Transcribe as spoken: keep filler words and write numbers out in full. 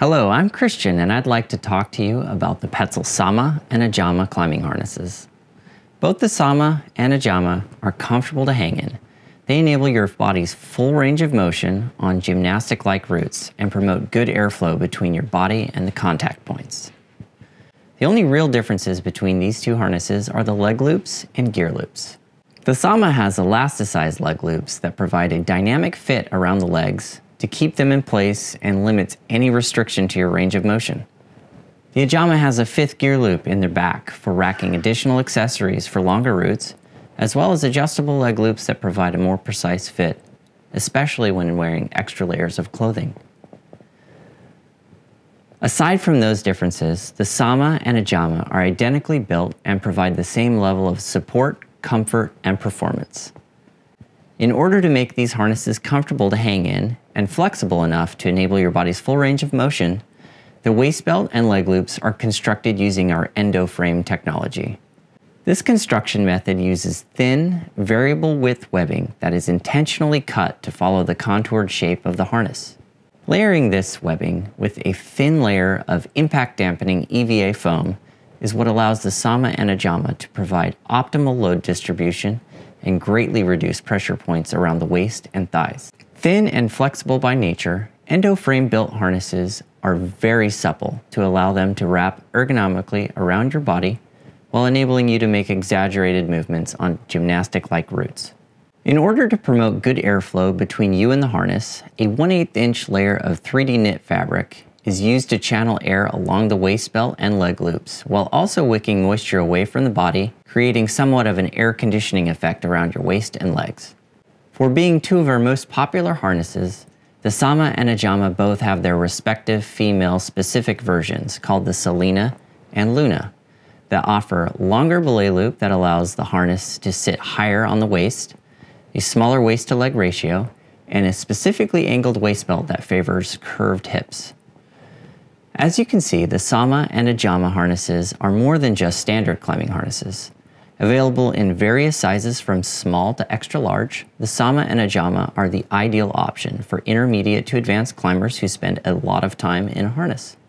Hello, I'm Christian and I'd like to talk to you about the Petzl SAMA and ADJAMA climbing harnesses. Both the SAMA and ADJAMA are comfortable to hang in. They enable your body's full range of motion on gymnastic-like routes and promote good airflow between your body and the contact points. The only real differences between these two harnesses are the leg loops and gear loops. The SAMA has elasticized leg loops that provide a dynamic fit around the legs to keep them in place and limits any restriction to your range of motion. The ADJAMA has a fifth gear loop in their back for racking additional accessories for longer routes, as well as adjustable leg loops that provide a more precise fit, especially when wearing extra layers of clothing. Aside from those differences, the SAMA and ADJAMA are identically built and provide the same level of support, comfort, and performance. In order to make these harnesses comfortable to hang in and flexible enough to enable your body's full range of motion, the waist belt and leg loops are constructed using our ENDOFRAME technology. This construction method uses thin, variable width webbing that is intentionally cut to follow the contoured shape of the harness. Layering this webbing with a thin layer of impact dampening E V A foam is what allows the SAMA and ADJAMA to provide optimal load distribution and greatly reduce pressure points around the waist and thighs. Thin and flexible by nature, ENDOFRAME built harnesses are very supple to allow them to wrap ergonomically around your body while enabling you to make exaggerated movements on gymnastic-like routes. In order to promote good airflow between you and the harness, a one eighth inch layer of three D knit fabric is used to channel air along the waist belt and leg loops, while also wicking moisture away from the body, creating somewhat of an air conditioning effect around your waist and legs. For being two of our most popular harnesses, the SAMA and ADJAMA both have their respective female-specific versions called the Selena and Luna that offer longer belay loop that allows the harness to sit higher on the waist, a smaller waist-to-leg ratio, and a specifically angled waist belt that favors curved hips. As you can see, the SAMA and ADJAMA harnesses are more than just standard climbing harnesses. Available in various sizes from small to extra large, the SAMA and ADJAMA are the ideal option for intermediate to advanced climbers who spend a lot of time in a harness.